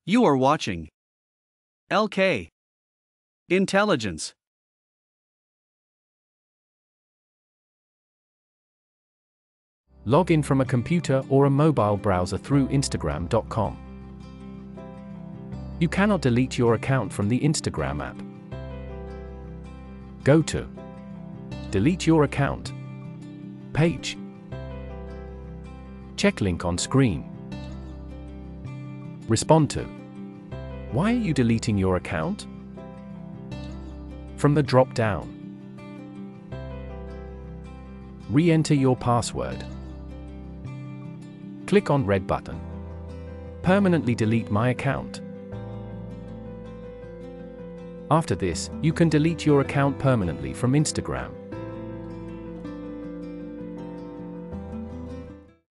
You are watching LK Intelligence. Log in from a computer or a mobile browser through Instagram.com. You cannot delete your account from the Instagram app. Go to Delete your account page. Check link on screen. Respond to Why are you deleting your account? From the drop-down. Re-enter your password. Click on red button. Permanently delete my account. After this, you can delete your account permanently from Instagram.